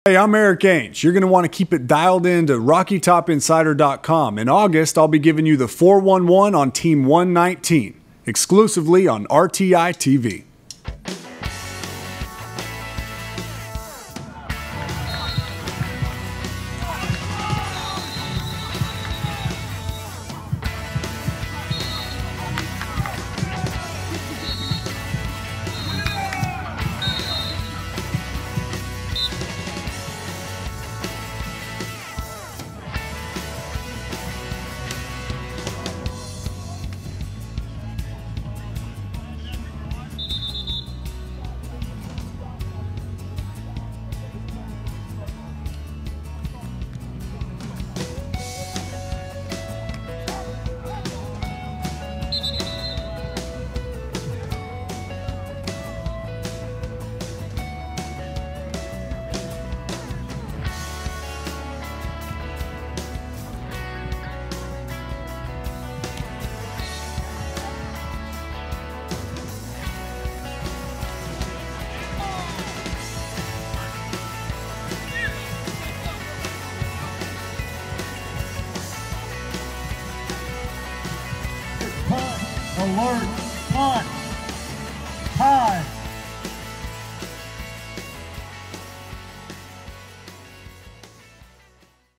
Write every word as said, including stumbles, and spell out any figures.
Hey, I'm Eric Ainge. You're going to want to keep it dialed in to Rocky Top Insider dot com. In August, I'll be giving you the four one one on Team one nineteen, exclusively on R T I T V. Alert.